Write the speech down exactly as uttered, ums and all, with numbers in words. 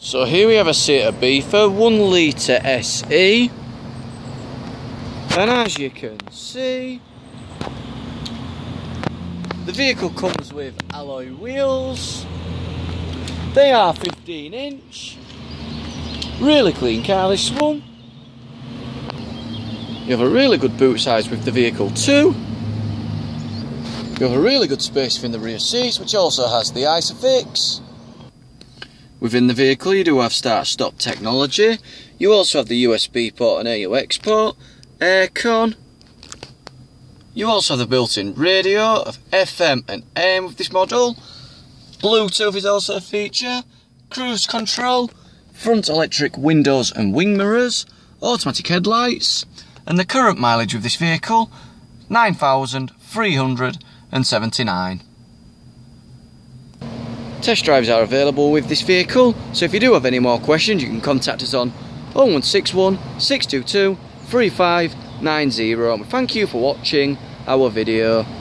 So here we have a Seat Ibiza one litre S E, and as you can see, the vehicle comes with alloy wheels. They are fifteen inch, really clean car this one. You have a really good boot size with the vehicle too. You have a really good space within the rear seats, which also has the ISOFIX. Within the vehicle you do have start-stop technology. You also have the U S B port and A U X port, aircon. You also have the built-in radio of F M and A M with this model. Bluetooth is also a feature. Cruise control, front electric windows and wing mirrors, automatic headlights, and the current mileage of this vehicle, nine thousand three hundred seventy-nine. Test drives are available with this vehicle, so if you do have any more questions you can contact us on oh one six one, six two two, three five nine zero. And thank you for watching our video.